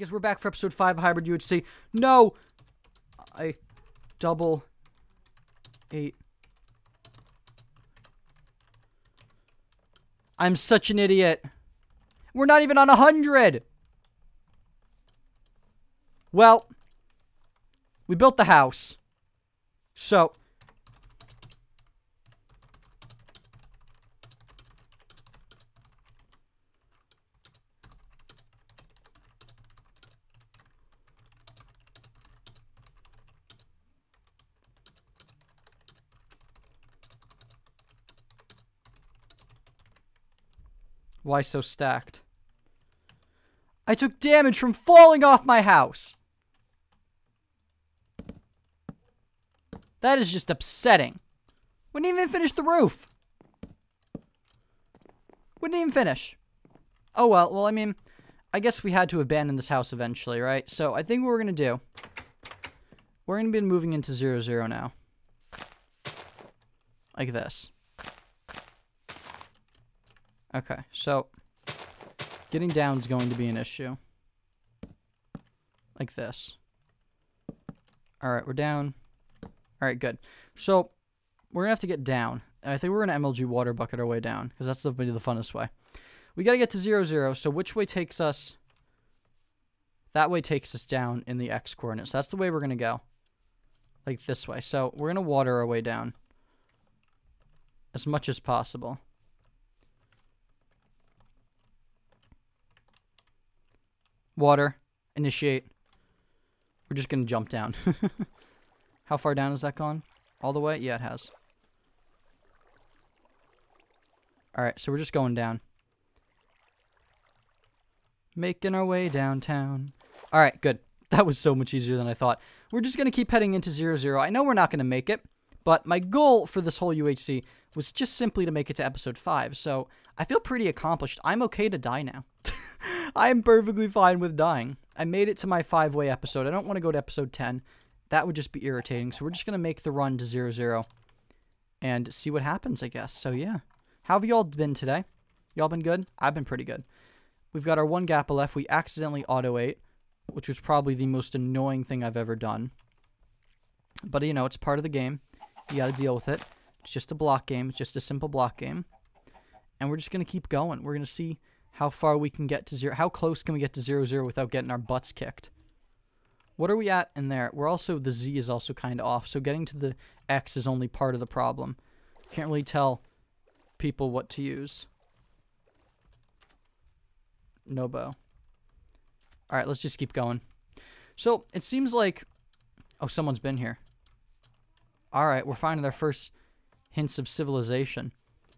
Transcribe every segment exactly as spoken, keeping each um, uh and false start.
guys, we're back for episode five of Hybrid U H C. No! I double eight. I'm such an idiot. We're not even on a hundred. Well, we built the house. So, why so stacked? I took damage from falling off my house. That is just upsetting. We didn't even finish the roof. We didn't even finish. Oh, well. Well, I mean, I guess we had to abandon this house eventually, right? So, I think what we're going to do, we're going to be moving into zero zero now. Like this. Okay, so getting down is going to be an issue. Like this. Alright, we're down. Alright, good. So, we're going to have to get down. And I think we're going to M L G water bucket our way down, because that's the, the funnest way. We got to get to zero zero, so which way takes us? That way takes us down in the X coordinates. So that's the way we're going to go. Like this way. So, we're going to water our way down. As much as possible. Water. Initiate. We're just going to jump down. How far down has that gone? All the way? Yeah, it has. Alright, so we're just going down. Making our way downtown. Alright, good. That was so much easier than I thought. We're just going to keep heading into zero zero. I know we're not going to make it, but my goal for this whole U H C was just simply to make it to episode five, so I feel pretty accomplished. I'm okay to die now. I am perfectly fine with dying. I made it to my five-way episode. I don't want to go to episode ten. That would just be irritating, so we're just going to make the run to zero zero and see what happens, I guess. So, yeah. How have y'all been today? Y'all been good? I've been pretty good. We've got our one gap left. We accidentally auto-ate, which was probably the most annoying thing I've ever done. But, you know, it's part of the game. You got to deal with it. It's just a block game. It's just a simple block game. And we're just going to keep going. We're going to see how far we can get to zero. How close can we get to zero zero without getting our butts kicked? What are we at in there? We're also, the Z is also kind of off. So getting to the X is only part of the problem. Can't really tell people what to use. No bow. Alright, let's just keep going. So, it seems like... Oh, someone's been here. Alright, we're finding our first hints of civilization.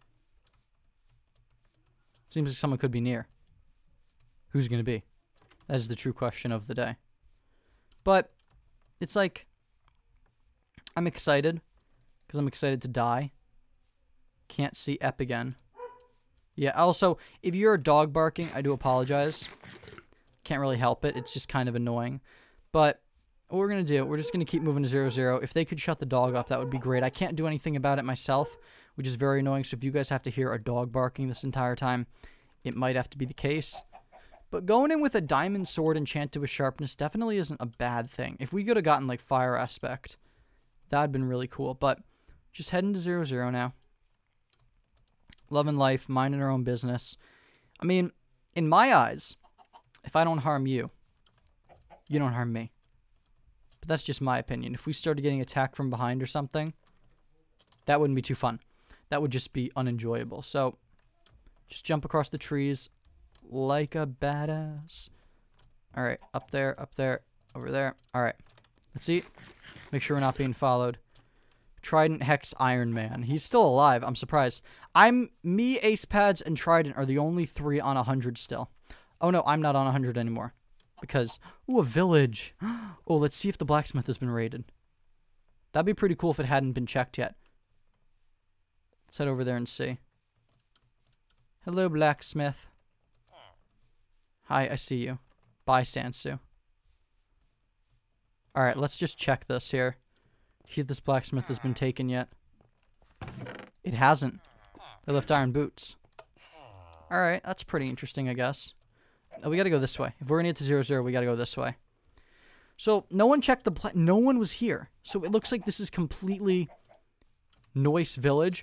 Seems like someone could be near. Who's going to be? That is the true question of the day. But, it's like... I'm excited. Because I'm excited to die. Can't see Ep again. Yeah, also, if you're a dog barking, I do apologize. Can't really help it. It's just kind of annoying. But what we're going to do, we're just going to keep moving to zero zero. If they could shut the dog up, that would be great. I can't do anything about it myself, which is very annoying. So if you guys have to hear a dog barking this entire time, it might have to be the case. But going in with a diamond sword enchanted with sharpness definitely isn't a bad thing. If we could have gotten, like, fire aspect, that would have been really cool. But just heading to zero zero now. Loving life, minding our own business. I mean, in my eyes, if I don't harm you, you don't harm me. But that's just my opinion. If we started getting attacked from behind or something, that wouldn't be too fun. That would just be unenjoyable. So, just jump across the trees like a badass. Alright, up there, up there, over there. Alright, let's see. Make sure we're not being followed. Trident, Hex, Iron Man. He's still alive. I'm surprised. I'm me, Ace Pads, and Trident are the only three on one hundred still. Oh no, I'm not on one hundred anymore. Because, ooh, a village. Oh, let's see if the blacksmith has been raided. That'd be pretty cool if it hadn't been checked yet. Let's head over there and see. Hello, blacksmith. Hi, I see you. Bye, Sansu. Alright, let's just check this here. See if this blacksmith has been taken yet. It hasn't. They left iron boots. Alright, that's pretty interesting, I guess. Oh, we gotta go this way. If we're gonna get to zero zero, we gotta go this way. So, no one checked the pla- no one was here. So, it looks like this is completely Noise Village.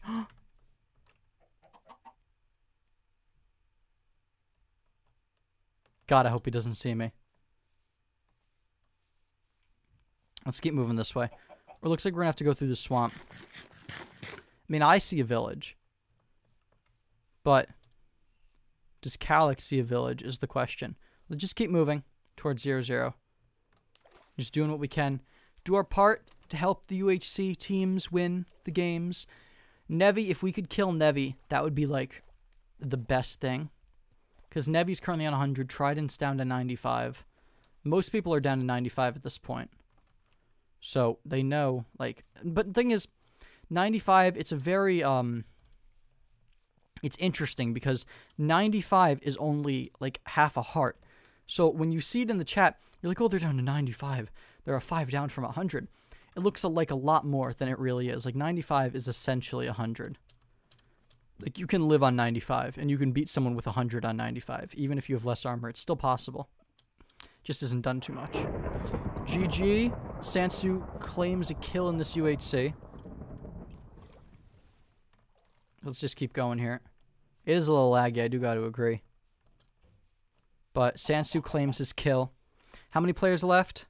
God, I hope he doesn't see me. Let's keep moving this way. It looks like we're gonna have to go through the swamp. I mean, I see a village. But does Calyx see a village is the question. Let's just keep moving towards zero zero. Just doing what we can. Do our part to help the U H C teams win the games. Nevi, if we could kill Nevi, that would be like the best thing. Because Nevi's currently on one hundred. Trident's down to ninety-five. Most people are down to ninety-five at this point. So they know, like, but the thing is, ninety-five, it's a very, um, it's interesting because ninety-five is only like half a heart. So when you see it in the chat, you're like, oh, they're down to ninety-five. They're a five down from one hundred. It looks like a lot more than it really is. Like ninety-five is essentially one hundred. Like you can live on ninety-five and you can beat someone with one hundred on ninety-five. Even if you have less armor, it's still possible. Just isn't done too much. G G. Sansu claims a kill in this U H C. Let's just keep going here. It is a little laggy, I do got to agree. But Sansu claims his kill. How many players left?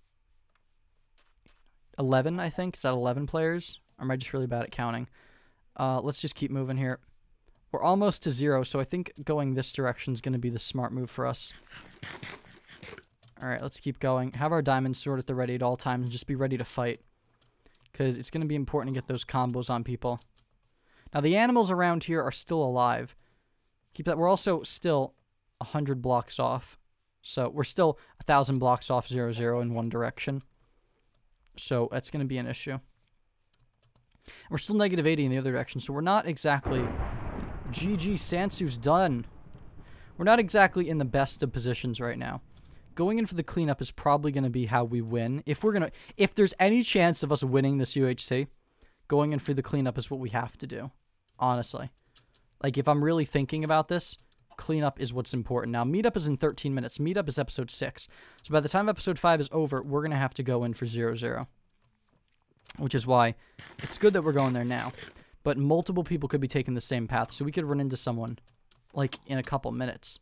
eleven, I think. Is that eleven players? Or am I just really bad at counting? Uh, let's just keep moving here. We're almost to zero, so I think going this direction is going to be the smart move for us. Alright, let's keep going. Have our diamond sword at the ready at all times and just be ready to fight. Because it's going to be important to get those combos on people. Now, the animals around here are still alive. Keep that. We're also still one hundred blocks off. So, we're still one thousand blocks off zero zero in one direction. So, that's going to be an issue. We're still negative eighty in the other direction, so we're not exactly... G G, Sansu's done. We're not exactly in the best of positions right now. Going in for the cleanup is probably going to be how we win. If we're going to... If there's any chance of us winning this U H C, going in for the cleanup is what we have to do. Honestly. Like, if I'm really thinking about this, cleanup is what's important. Now, meetup is in thirteen minutes. Meetup is episode six. So by the time episode five is over, we're going to have to go in for zero zero. Which is why it's good that we're going there now. But multiple people could be taking the same path, so we could run into someone, like, in a couple minutes.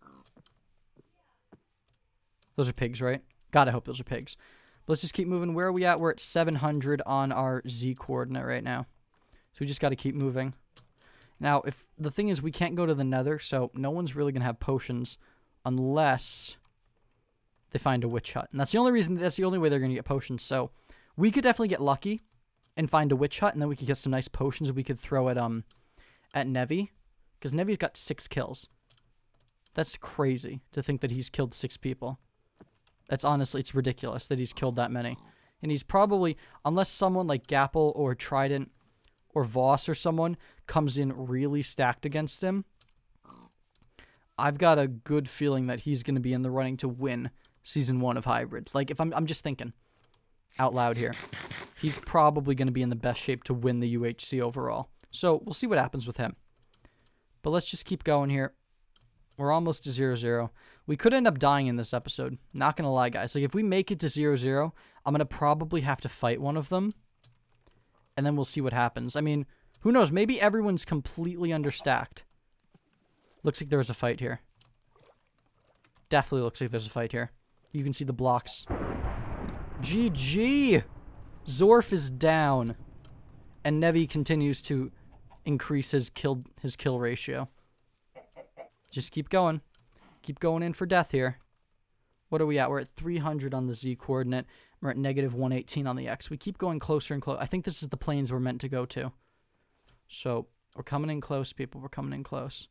Those are pigs, right? God, I hope those are pigs. But let's just keep moving. Where are we at? We're at seven hundred on our Z coordinate right now. So we just got to keep moving. Now, if the thing is, we can't go to the nether, so no one's really going to have potions unless they find a witch hut. And that's the only reason, that's the only way they're going to get potions. So we could definitely get lucky and find a witch hut, and then we could get some nice potions that we could throw at, um, at Nevi. Because Nevi's got six kills. That's crazy to think that he's killed six people. That's honestly, it's ridiculous that he's killed that many. And he's probably, unless someone like Gapple or Trident or Voss or someone comes in really stacked against him, I've got a good feeling that he's going to be in the running to win Season one of Hybrid. Like, if I'm, I'm just thinking out loud here. He's probably going to be in the best shape to win the U H C overall. So, we'll see what happens with him. But let's just keep going here. We're almost to zero zero. We could end up dying in this episode. Not going to lie, guys. Like, if we make it to zero zero, I'm going to probably have to fight one of them. And then we'll see what happens. I mean, who knows? Maybe everyone's completely understacked. Looks like there was a fight here. Definitely looks like there's a fight here. You can see the blocks. G G! Zorf is down. And Nevi continues to increase his kill, his kill ratio. Just keep going. Keep going in for death here. What are we at? We're at three hundred on the Z coordinate. We're at negative one eighteen on the X. We keep going closer and closer. I think this is the planes we're meant to go to. So, we're coming in close, people. We're coming in close.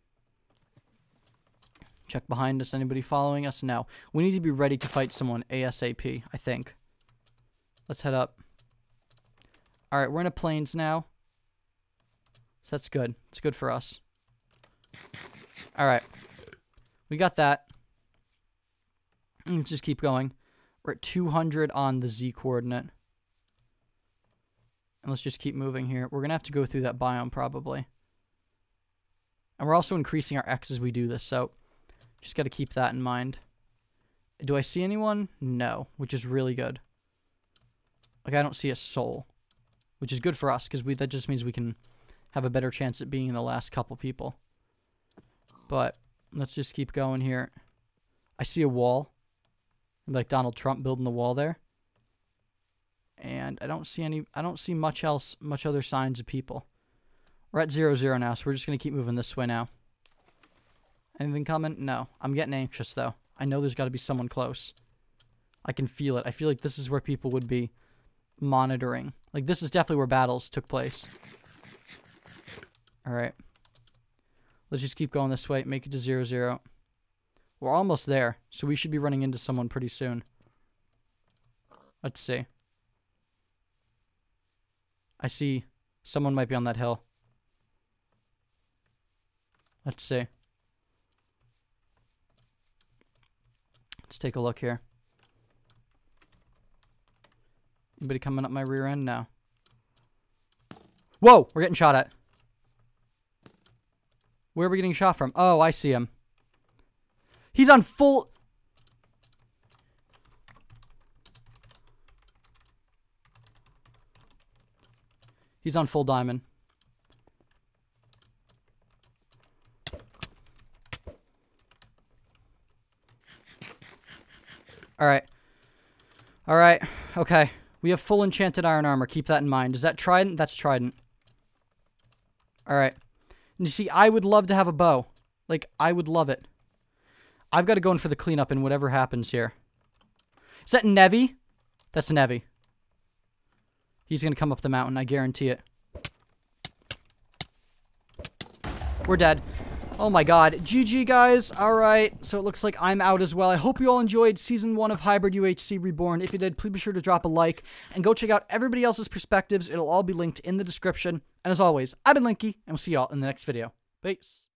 Check behind us. Anybody following us? No. We need to be ready to fight someone ASAP, I think. Let's head up. Alright, we're in a plains now. So that's good. It's good for us. Alright. We got that. Let's just keep going. We're at two hundred on the Z coordinate. And let's just keep moving here. We're going to have to go through that biome probably. And we're also increasing our X as we do this, so Just got to keep that in mind. Do I see anyone? No, which is really good. Like, I don't see a soul, which is good for us, because we that just means we can have a better chance at being the last couple people. But let's just keep going here. I see a wall. Like Donald Trump building the wall there. And I don't see any, I don't see much else, much other signs of people. We're at zero zero now, so we're just going to keep moving this way now. Anything coming? No. I'm getting anxious, though. I know there's got to be someone close. I can feel it. I feel like this is where people would be monitoring. Like, this is definitely where battles took place. Alright. Let's just keep going this way. Make it to zero zero. We're almost there, so we should be running into someone pretty soon. Let's see. I see someone might be on that hill. Let's see. Let's take a look here. Anybody coming up my rear end? No. Whoa! We're getting shot at. Where are we getting shot from? Oh, I see him. He's on full... He's on full diamond. Alright. Alright. Okay. We have full enchanted iron armor. Keep that in mind. Is that trident? That's trident. Alright. And you see, I would love to have a bow. Like, I would love it. I've got to go in for the cleanup in whatever happens here. Is that Nevi? That's Nevi. He's going to come up the mountain. I guarantee it. We're dead. Oh my god. G G, guys. Alright. So it looks like I'm out as well. I hope you all enjoyed Season one of Hybrid U H C Reborn. If you did, please be sure to drop a like. And go check out everybody else's perspectives. It'll all be linked in the description. And as always, I've been Linky, and we'll see y'all in the next video. Peace.